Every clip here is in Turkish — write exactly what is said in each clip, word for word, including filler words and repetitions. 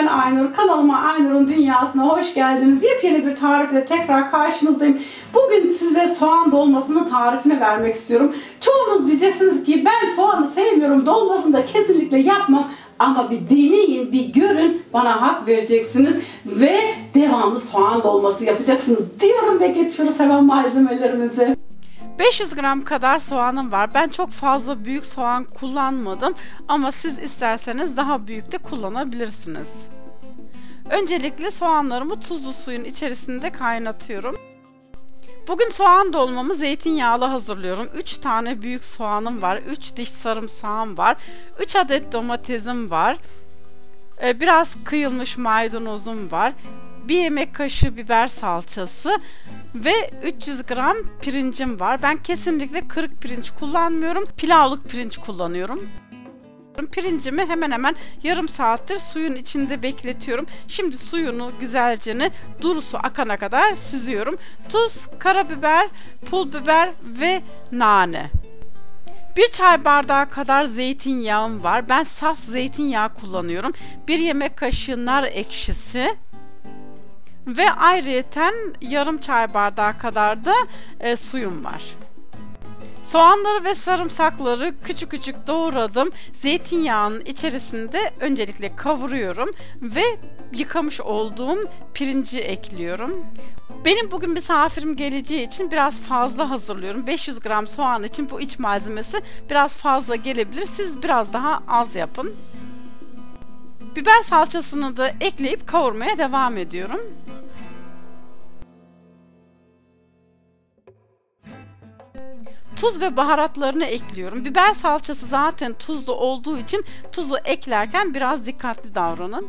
ben Aynur. Kanalıma Aynur'un Dünyası'na hoş geldiniz. Yepyeni bir tarifle tekrar karşınızdayım. Bugün size soğan dolmasının tarifini vermek istiyorum. Çoğunuz diyeceksiniz ki ben soğanı sevmiyorum, dolmasını da kesinlikle yapmam. Ama bir deneyin, bir görün, bana hak vereceksiniz ve devamlı soğan dolması yapacaksınız diyorum ve geçiyoruz hemen malzemelerimize. beş yüz gram kadar soğanım var. Ben çok fazla büyük soğan kullanmadım ama siz isterseniz daha büyük de kullanabilirsiniz. Öncelikle soğanlarımı tuzlu suyun içerisinde kaynatıyorum. Bugün soğan dolmamı zeytinyağlı hazırlıyorum. üç tane büyük soğanım var. üç diş sarımsağım var. üç adet domatesim var. Biraz kıyılmış maydanozum var. bir yemek kaşığı biber salçası ve üç yüz gram pirincim var. Ben kesinlikle kırık pirinç kullanmıyorum. Pilavlık pirinç kullanıyorum. Pirincimi hemen hemen yarım saattir suyun içinde bekletiyorum. Şimdi suyunu güzelce duru su akana kadar süzüyorum. Tuz, karabiber, pul biber ve nane. Bir çay bardağı kadar zeytinyağım var. Ben saf zeytinyağı kullanıyorum. bir yemek kaşığı nar ekşisi ve ayrıyeten yarım çay bardağı kadar da e, suyum var. Soğanları ve sarımsakları küçük küçük doğradım. Zeytinyağının içerisinde öncelikle kavuruyorum ve yıkamış olduğum pirinci ekliyorum. Benim bugün misafirim geleceği için biraz fazla hazırlıyorum. beş yüz gram soğan için bu iç malzemesi biraz fazla gelebilir. Siz biraz daha az yapın. Biber salçasını da ekleyip kavurmaya devam ediyorum. Tuz ve baharatlarını ekliyorum. Biber salçası zaten tuzlu olduğu için tuzu eklerken biraz dikkatli davranın.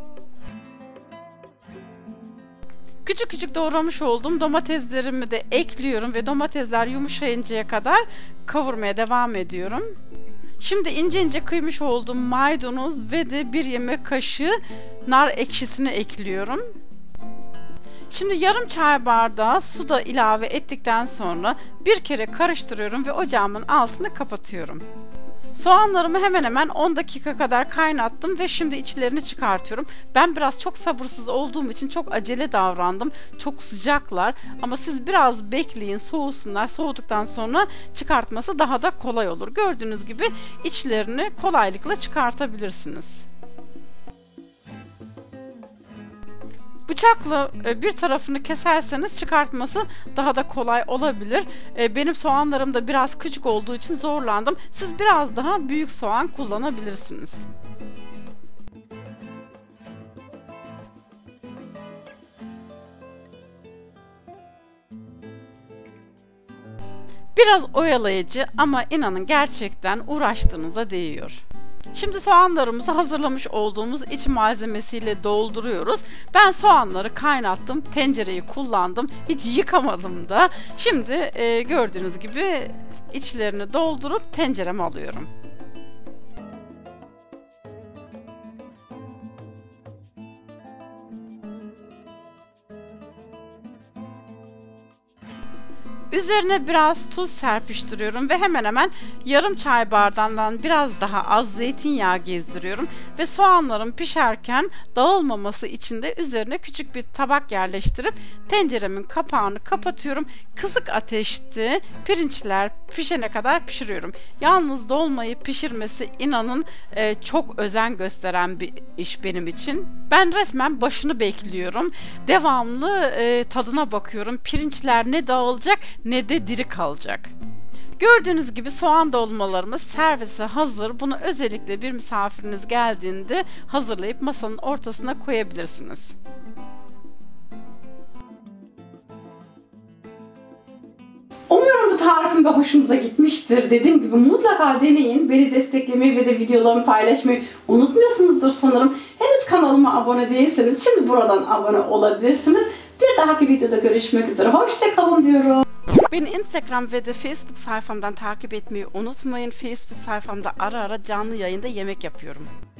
Küçük küçük doğramış olduğum domateslerimi de ekliyorum ve domatesler yumuşayıncaya kadar kavurmaya devam ediyorum. Şimdi ince ince kıymış olduğum maydanoz ve de bir yemek kaşığı nar ekşisini ekliyorum. Şimdi yarım çay bardağı su da ilave ettikten sonra bir kere karıştırıyorum ve ocağımın altını kapatıyorum. Soğanlarımı hemen hemen on dakika kadar kaynattım ve şimdi içlerini çıkartıyorum. Ben biraz çok sabırsız olduğum için çok acele davrandım. Çok sıcaklar ama siz biraz bekleyin, soğusunlar. Soğuduktan sonra çıkartması daha da kolay olur. Gördüğünüz gibi içlerini kolaylıkla çıkartabilirsiniz. Bıçakla bir tarafını keserseniz çıkartması daha da kolay olabilir. Benim soğanlarım da biraz küçük olduğu için zorlandım. Siz biraz daha büyük soğan kullanabilirsiniz. Biraz oyalayıcı ama inanın gerçekten uğraştığınıza değiyor. Şimdi soğanlarımızı hazırlamış olduğumuz iç malzemesiyle dolduruyoruz. Ben soğanları kaynattım, tencereyi kullandım, hiç yıkamadım da. Şimdi e, gördüğünüz gibi içlerini doldurup tencereme alıyorum. Üzerine biraz tuz serpiştiriyorum ve hemen hemen yarım çay bardağından biraz daha az zeytinyağı gezdiriyorum ve soğanlarım pişerken dağılmaması için de üzerine küçük bir tabak yerleştirip tenceremin kapağını kapatıyorum. Kısık ateşte pirinçler pişene kadar pişiriyorum. Yalnız dolmayı pişirmesi inanın e, çok özen gösteren bir iş benim için. Ben resmen başını bekliyorum. Devamlı e, tadına bakıyorum. Pirinçler ne dağılacak ne de diri kalacak. Gördüğünüz gibi soğan dolmalarımız servise hazır. Bunu özellikle bir misafiriniz geldiğinde hazırlayıp masanın ortasına koyabilirsiniz. Umuyorum bu tarifim de hoşunuza gitmiştir. Dediğim gibi mutlaka deneyin. Beni desteklemeyi ve de videolarımı paylaşmayı unutmuyorsunuzdur sanırım. Henüz kanalıma abone değilseniz şimdi buradan abone olabilirsiniz. Bir dahaki videoda görüşmek üzere. Hoşça kalın diyorum. Beni Instagram ve de Facebook sayfamdan takip etmeyi unutmayın. Facebook sayfamda ara ara canlı yayında yemek yapıyorum.